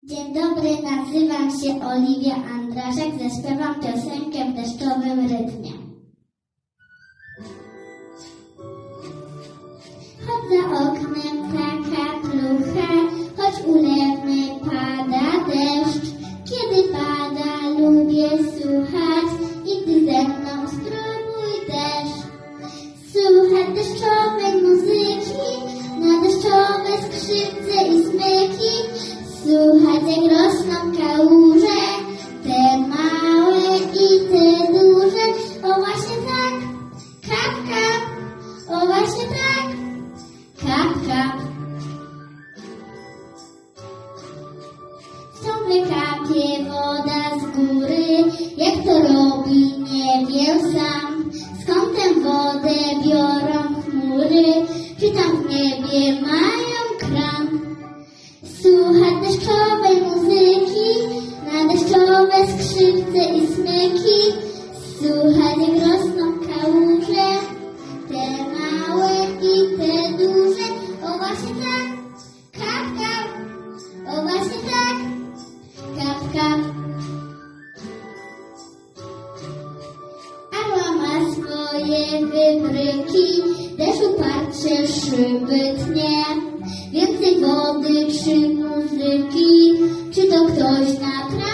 Dzień dobry, nazywam się Oliwia Andraszak, zaśpiewam piosenkę w deszczowym rytmie. Choć za oknem taka plucha, choć ulewny pada deszcz. Kiedy pada, lubię słuchać i ty ze mną spróbuj też. Słuchać deszczowej muzyki, na deszczowe skrzypce i smyki. Słuchać, jak rosną kałuże, te małe i te duże. O właśnie tak, kap, kap, o właśnie tak, kap, kap. Ciągle kapie woda z góry, jak to robi nie wiem sam. Skąd tę wodę biorą chmury, czy tam w niebie mają kran? Słuchać deszczowej muzyki, na deszczowe skrzypce i smyki. Słuchać, jak rosną kałuże, te małe i te duże. O właśnie tak, kap, kap, o właśnie tak, kap, kap. Arła ma swoje wybryki, deszcz uparcie szyby tnie. Więcej wody czy muzyki, czy to ktoś naprawdę?